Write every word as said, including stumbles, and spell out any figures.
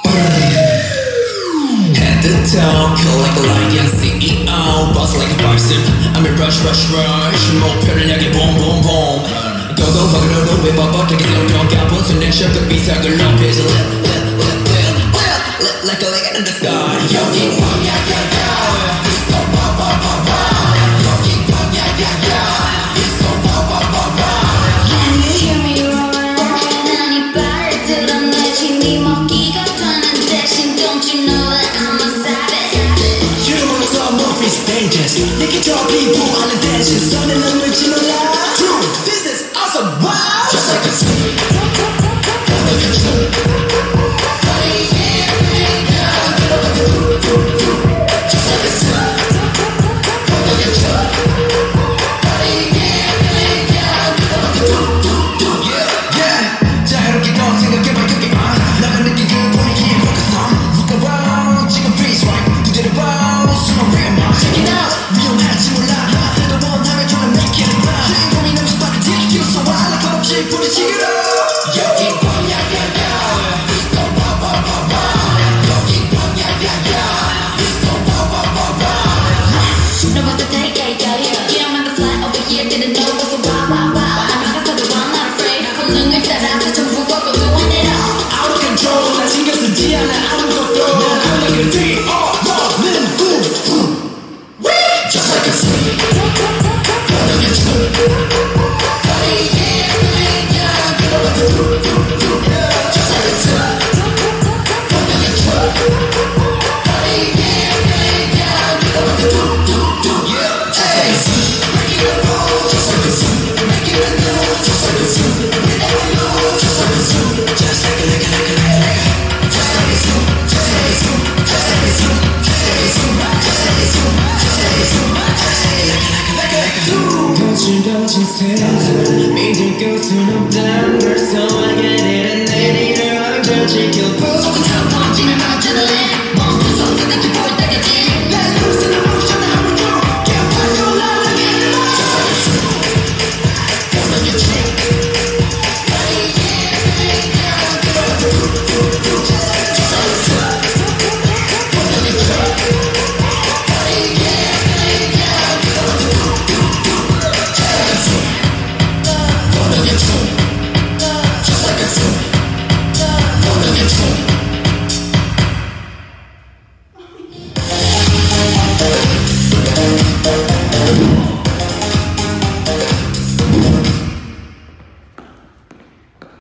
Head to toe, kill like a lion, C E O, boss like a bison. I'm in rush, rush, rush. 목표를 향해 boom, boom, boom. Go, go, go, go, go, whip up, 어떻게 생각해? 보수 내 셔츠 비상을 높이지. Lit, lit, lit, lit, lit, lit like a light in the sky. 여기 뭐야, 야, 야. It's so wow, wow, wow, wow. 여기 뭐야, 야, 야. It's so wow, wow, wow, wow. Can you hear me roaring? 난 이 발을 드러내지 네 먹기가 되는 대신 don't you know that I'm a savage? You wanna start moving dangerous. 내게 저 피부 안에 대신 선을